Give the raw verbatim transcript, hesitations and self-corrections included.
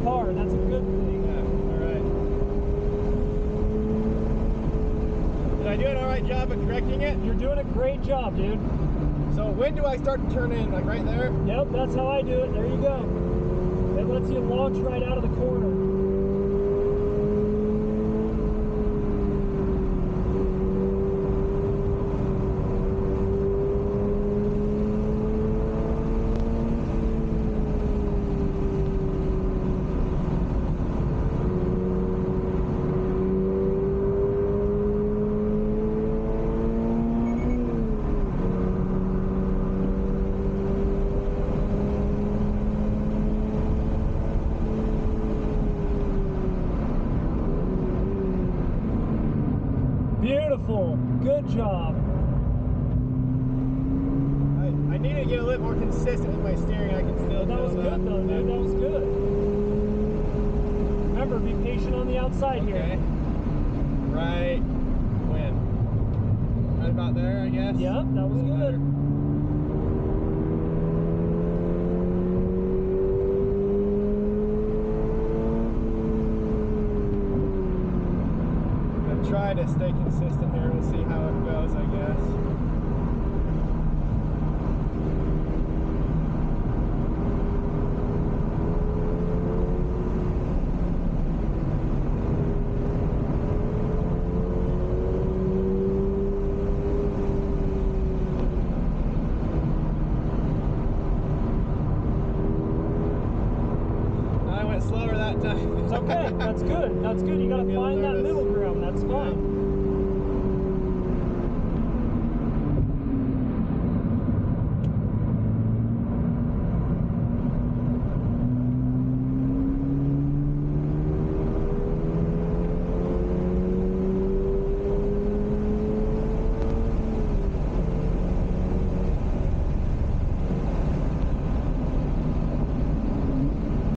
car. That's a good thing. Yeah, all right. Did I do an all right job of correcting it? You're doing a great job, dude. So when do I start to turn in? Like right there? Yep, that's how I do it. There you go. It lets you launch right out of the corner. Beautiful. Good job. I, I need to get a little more consistent with my steering. I can still That was tell good though, dude. That was good. Remember, be patient on the outside Okay. here. Right when? Right about there, I guess? Yep, that was good. Better. Try to stay consistent here. We'll see how it goes, I guess. I went slower that time. It's okay. That's good. That's good. You got to find that middle